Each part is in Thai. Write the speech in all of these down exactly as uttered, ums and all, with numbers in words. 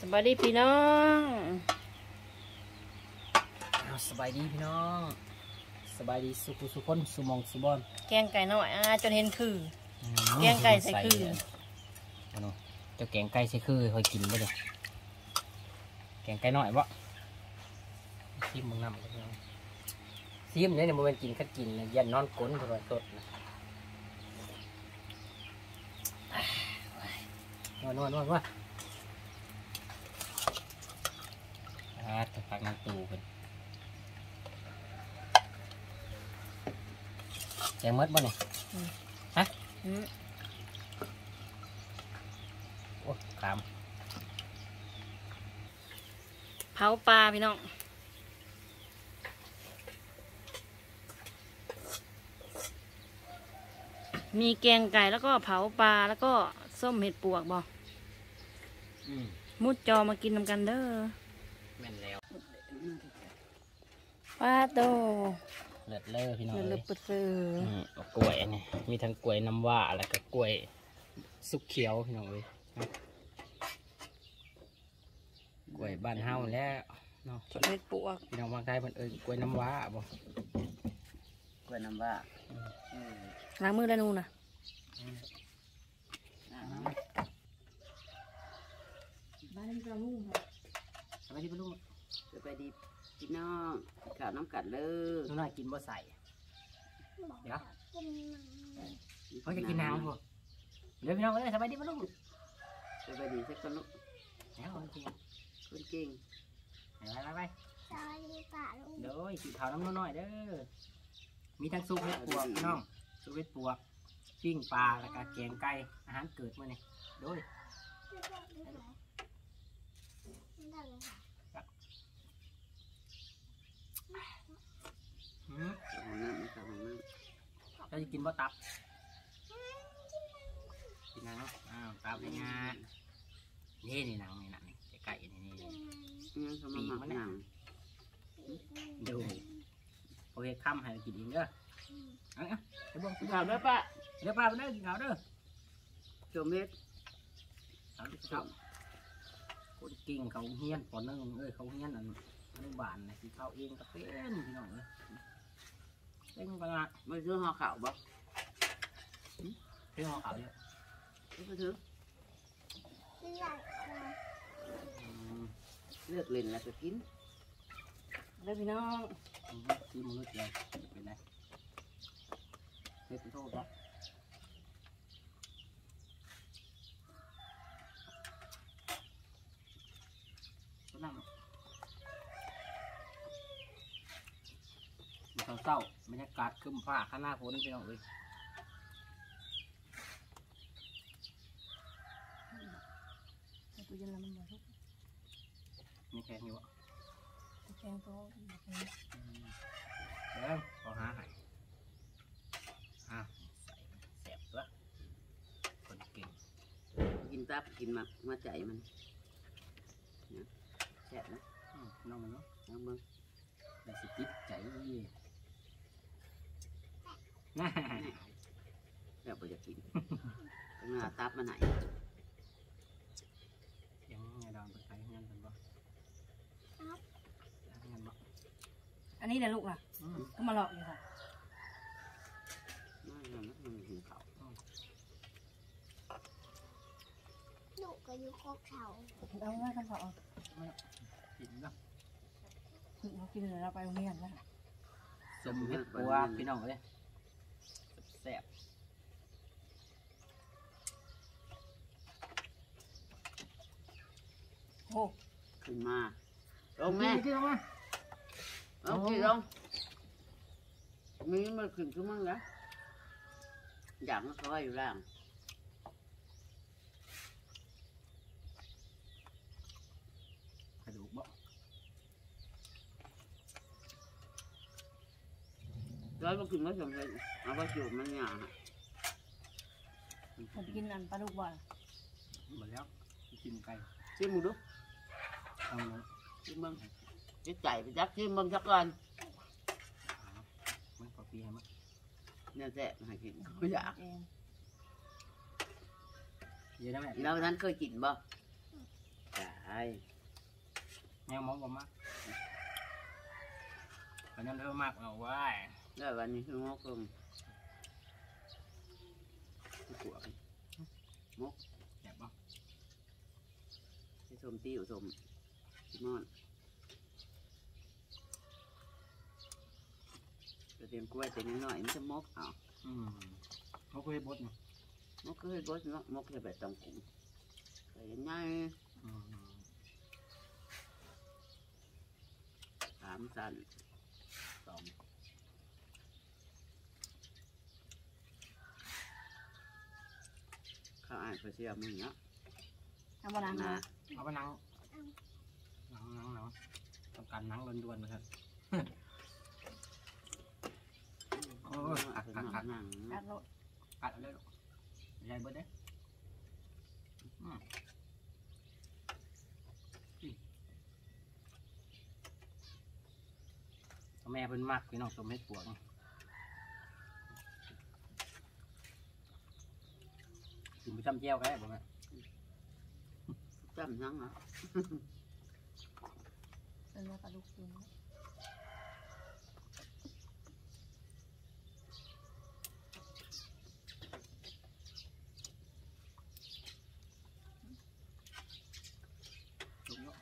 บายดีพี่น้องสบายดีพี่น้องสบายดีสุขุสุขนสุมองสุบอนแกงไก่หน่อยอ่าจนเห็นคือแกงไก่ใส่คือเนาะเจ้าแกงไก่ใส่คือคอยกินบ่เลยแกงไก่หน่อยบ่ซิมมึงน้ำก็พี่น้องซิมเนี่ยเนี่ยมันกินคัดกินยันนอนก้นตัวสดนะนวดนวดนวดนวดอ่าจะพักน้ำตูกันแกงมดบ่เนี่ยฮะโอ้ขามเผาปลาพี่น้องมีแกงไก่แล้วก็เผาปลาแล้วก็ส้มเห็ดปวกบ่มุดจอมากินนำกันเด้อแม่นแล้วปลาโตเลือดเล่อพี่น้องเลยเลือดเปิดเสือกล้วยนี่มีทั้งกล้วยน้ำว่าแล้วก็กล้วยสุกเขียวพี่น้องเลยกล้วยบ้านเฮาแล้วเนาะเห็ดปวกพี่น้องบางไทยมันเอิ้นกล้วยน้ำว่าบ่กล้วยน้ำว่าล้างมือแล้วนู่นน่ะบ้านนี้ปลาลุ่มค่ะสบายดีปลาลุ่มสบายดีพี่น้องข้าวน้ำกัดเลยน้องน้อยกินบ่ใส่เดี๋ยวเขาจะกินน้ำพวกเดี๋ยวพี่น้องเลยสบายดีปลาลุ่มสบายดีสักคนลูกแล้วคนจริงคนเก่งไปไปไปสบายดีป่าลุงเดี๋ยวกินข้าวน้ำน้อยเด้อมีทั้งซุปเห็ดปวกพี่น้องซุปเห็ดปวกปิ้งปลาแล้วก็แกงไก่อาหารเกิดเมื่อนี่โดยอืมเราจะกินบ่ตับกินหนังอ้าวตับเป็นไงนี่นี่หนังนี่หนังนี่ไก่นี่นี่ปีกมันหนังดูโอเคค่ำให้กินเองเด้อเอาเอาเดี๋ยวบอกกินข้าวเด้อป้าเดี๋ยวป้าไปเด้อกินข้าวเด้อโจมเม็ดข้าวข้าวคนเก่งเขาเฮี้ยนปอนึงเอ้ยเขาเฮี้ยนอันอนุบาลนะกินข้าวเองก็เป็นพี่น้องเลยเป็นขนาดไม่ซื้อห่อข้าวบ่ซื้อห่อข้าวเยอะไม่ซื้อเลือกเล่นแล้วก็กินเลยพี่น้องกินมื้อเดียวเป็นไรเฮ็ดโทษบ่นั่งอยู่เศร้าบรรยากาศครึ้มฟ้าข้างหน้าฝนพี่น้องเอ้ยตัวเย็นแล้วมันบ่ทุกมีแข็งอยู่อ่ะแข็งโตเดี๋ยวขอหาให้อ่ะใส่แสบตัวคนเก่งกินตับกินหมักมาใจมันแสบนะน้องมันเนาะน้องมึงแต่สิติดใจยี่น่าแบบไปจะกินหน้าตับมาไหนยังไงดอนไปใช้เงินกันบ่เงินบ่อันนี้แหละลูกล่ะก็มาหลอกอยู่ค่ะไม่ทำไม่ทำหิวเขาลูกก็อยู่คอกเขาเอาง่ายกันเถอะกินนะเรากินเลยเราไปโรงเรียนแล้วสมเห็ดปัวพี่น้องเลยแซ่บโอ้ขึ้นมาลงแม่ขึ้นมาโอเคลงมีมันขึ้นขึ้นมั่งนะอยากมันคอยอยู่ล่างกระดูกบ่ร้อยมันขึ้นมาสมเลยเอาไปจูบมันหยาผมกินอันปลาดุกบ่อยหมดแล้วกินไก่ชิมมึงดูเอาเนาะชิมมึงจะใจไปจักชิมมึงจักก่อนมันพอปีให้มั้ยเนี่ยแซ่ให้กินไม่อยากเยอะนะแม่แล้วนั้นเคยกินบ่จ้าแนวมองบ่มากอันนั้นเท่ามากเอาไว้แล้ววันนี้คือมกลงขวบมกแซ่บบ่ให้สมติ้วสมมอนกระเทียมกล้วยเป็นน้อยมันจะมกเอาอืมเขาก็ให้บดนี่มกก็ให้บดเนาะมกจะแบบตำกุ้งใส่ยังไงอืมสามสันสองข้าวอ่านเขาเชียร์มึงเนาะเอาบะนังนะมาเอาไปนั่งนั่งนั่งนั่งต้องการนั่งด่วนๆนะครับโอ้ยขัดขัดขัดหนังกัดโลดกัดเอาเลยลูกใหญ่เบิดเด้อืมแม่เพิ่นมักพี่น้องสมเฮ็ดปวกกินไปจำแจ้วก็ได้บ่แม่จำยังเหรอเป็นเนื้อกระดูกกินลุกเนาะ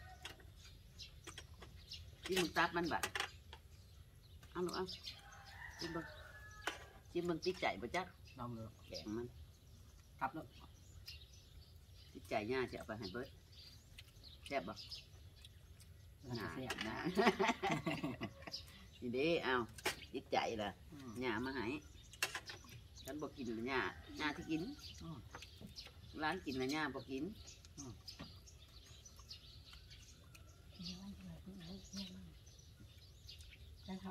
จิ้มมึงตับมันบัดเอาลูกเอาจิ้มมึงจิ้มมึงติดใจบ่จักน้ำเลยแข็งมันครับแล้วติดใจย่าจะเอาไปให้เบิดแซ่บบ่น่าจะแซ่บนะนี่เด้เอาติดใจล่ะอืมย่ามาให้ฉันบ่กินละย่าย่าที่กินอืมร้านกินละย่าบ่กินแต่เขา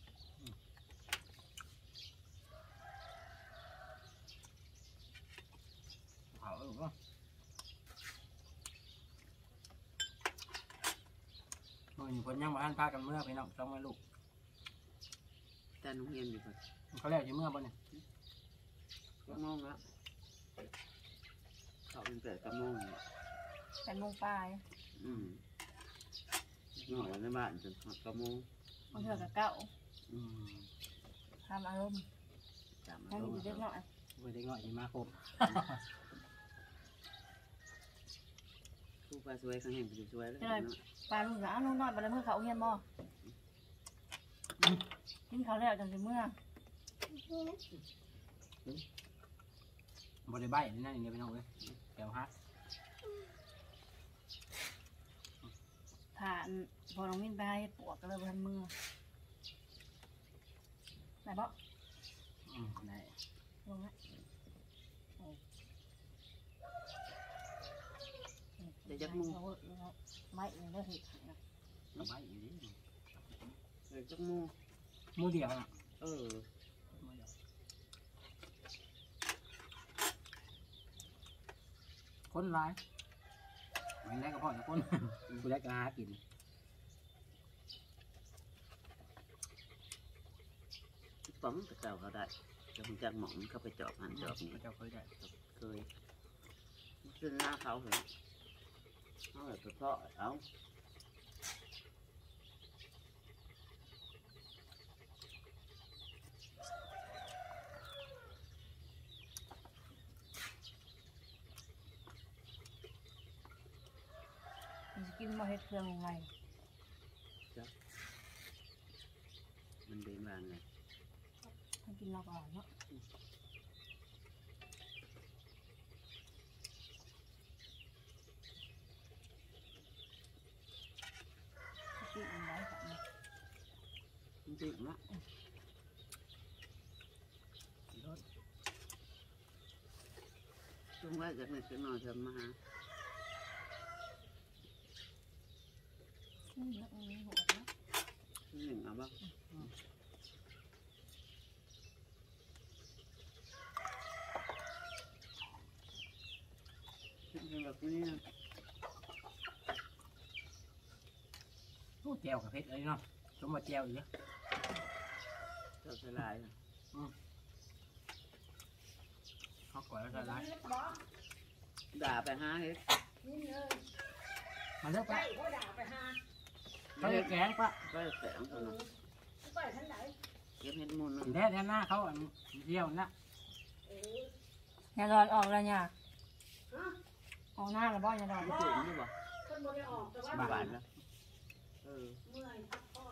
เผาลูกเนาะมื้อนี้เพิ่นยังบ่ทันพากันเมื่อพี่น้องต้องมาลูกแต่น้องเรียนอยู่ก่อนเขาแล้วสิเมื่อบ่เนี่ยก็โมงแล้วเขาเป็นเกิดกระโมงเนี่ยเป็นโมงปลายอืมนอนในบ้านจนหอดกระโมงบางเทื่อกับเก้าอืมทำอารมณ์จำให้อยู่เล็กน้อยเว้ยเด็กน้อยสิมาครบผู้ปลาสวยข้างแห่งผู้สวยแล้วเนาะปลาลูกหลานลูกน้อยไปเลยเมื่อเขาเฮียนบ่กินเขาวแล้วจังสิเมื่อบ่ได้ใบนี่นั่นนี่พี่น้องเอ้ยแก้วฮักผ่านพอน้องมินไปให้เฮ็ดปวกก็เลยพันมือไหนบ่อืมได้ลงละเดี๋ยวจะมูไม่เลยก็เห็ดนะเอาใบอยู่ดิเดี๋ยวจะมูหมู่เดียวน่ะเออหมู่เดียวคนหลายไม่ได้ก็พอจะคนผู้ได้ก็หากินป๋องกระเจ้าเขาได้จะมึงจักหมองเขาไปจอบหันจอบนี่พระเจ้าเคยได้เคยขึ้นหน้าเขาเหรอเขาแบบเพาะเอามันจะกินมาเฮ็ดเครื่องลงไปมันเป็นบางไงถ้ากินเราก่อนเนาะกินอะไรกันมันจริงละช่วงแรกจากนี้จะนอนจะมาหาอืมแล้วมีหัวเนาะหนึ่งเอาบ้างเป็นแบบนี้นะโอ้แจวกับเพชรเลยเนาะสมมาแจวอยู่เยอะเจ้าสลายนะเขาก่อยแล้วก็ร้ายด่าไปหาเฮ็ดมาเลิกปะเขาด่าไปหาเขาจะแกงปะก็แสงตัวนั้นไปทั้งไหนเก็บเห็ดมูลนึงแท้แท้หน้าเขาอันเดียวนะเอออย่าดอนออกแล้วเนี่ยฮะออกหน้าแล้วบ่อย่าดอนจุ่มนี่บ่คนบ่ได้ออกแต่ว่าหวานแล้วเออเมื่อยพักผ่อน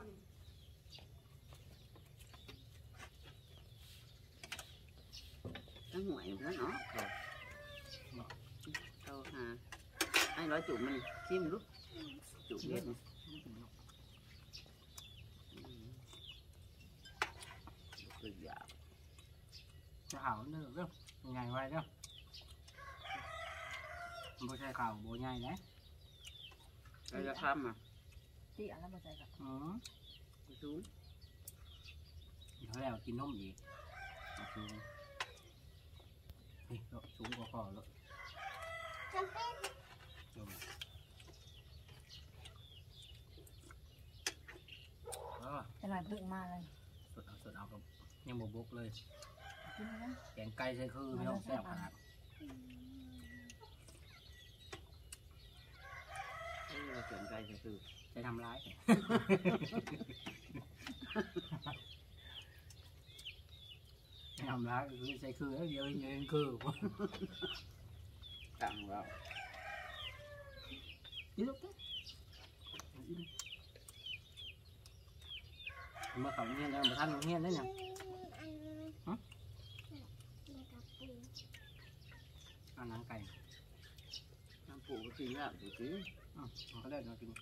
ทั้งหวยมันเนาะเขาเขาหาไอ้ร้อยจุ่มมันชิมลูกจุ่มเล็ดนี่ตัวใหญ่จะเอาเนื้อเรื่องใหญ่ไว้เด้อไม่ใช่ข่าวโบใหญ่นะเราจะทำอ่ะตีอันนั้นบ่ใจกับอืมสูงเขาแล้วกินนมอีกสูงเฮ้ยสูงกว่าคอแล้วจำเป็นเออจะหน่อยตึกมาเลยสดเอาสดเอากับยังบวบกเลยกินนะแกงไก่ใส่คือไม่ต้องแซ่บขนาดเออเราเกินใจจะคือจะทำร้ายจะทำร้ายคือใส่คือแล้วเดียวเดียวคือตังเราอีลูกเมื่อเขาเงี้ยแล้วมาท่านเงี้ยได้ยังอันเด็กกับปูเอาหนังไก่น้ำปูก็กินแล้วดูสิอ๋อมันก็ได้มากิน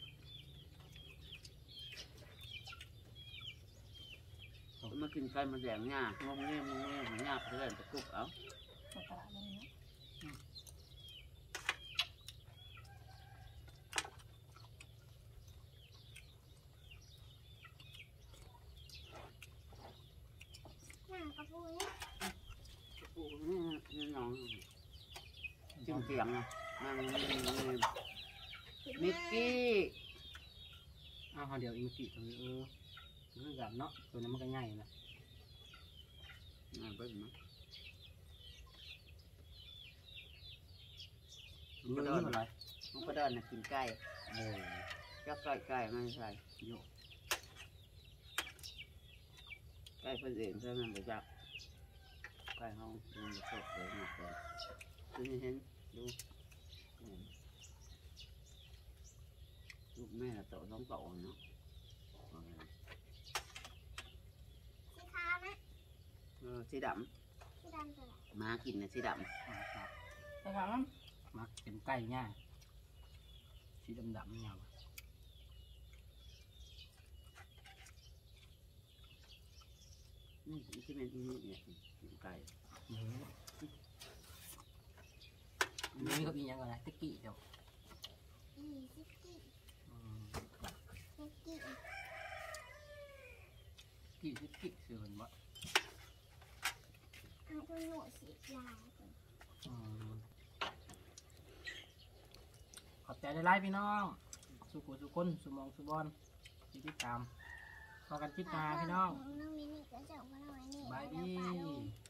มากินไก่มาแดงง่างงเงี้ยงงเงี้ยหัวง่าไปเล่นตะกุบเอาตกตลาดนี่นะหน้ากับปูนี่ตะกุบนี่นี่น้องจิ้มเสียงอ่ะนั่งมิกกี้อ้าวเดี๋ยวอิมกิตัวนี้เออคือกันเนาะตัวนั้นมันก็ง่ายนะนั่งไปมั้ยรู้เรื่องอะไรมันก็เดินกินไก่เออจับไก่ไก่ไม่ใช่โยไก่เป็นเองใช่ไหมไม่จับไก่ห้องมันจะสดเลยหมดเลยดูนี่เห็นดูลูกแม่โตต้องโตเนาะสีขาวนะเออสีดสีดำตัวไหนำมากินนะสีดแต่ถามว่ามักเป็นไก่ง่ายสีดำดำเงาำนี่ที่เป็นที่นี่เนี่ยกินไก่นี่ก็มีอย่างไรตะกี้เจ้าอีซิกกี้อืมซิกกี้กี้ตะกี้คือมันว่าเอาตัวหนูสีลายก่อนขอบใจได้ไลฟ์พี่น้องสุขุสุคนสุมองสุบอลที่ติดตามพอกันคลิปหน้าพี่น้องน้องมินิก็จะเอาไว้นี่บายดีแล้วปลาลูก